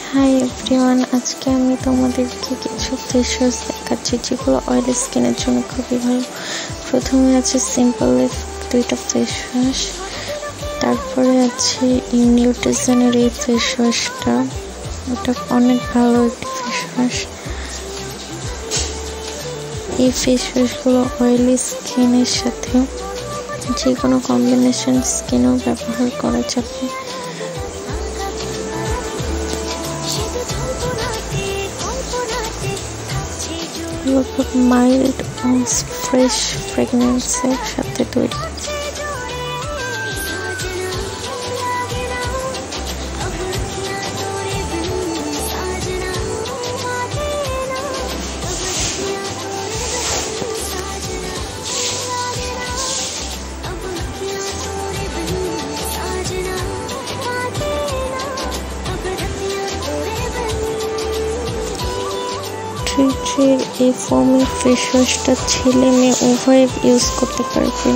Hi everyone, আজকে আমি তোমাদেরকে কিছু ফেস ওয়াশ দেখাচ্ছি যেগুলো অয়েলি স্কিনের জন্য খুবই ভালো। প্রথমে আছে সিম্পল লিফ দুইটা ফেস ওয়াশ, তারপরে আছে নিউট্রিশনের এই ফেস ওয়াশটা, এটা অনেক ভালো একটি ফেস ওয়াশ। এই ফেস ওয়াশগুলো অয়েলি স্কিনের সাথে যে কোনো কম্বিনেশন স্কিনেও ব্যবহার করা যাবে। খুব মাইল্ড ও ফ্রেশ ফ্রেগনেন্সের সাথে তৈরি। ট্রির এই ফোমি ফেস ওয়াশটা ছেলে মেয়ে উভয়ে ইউজ করতে পারবেন।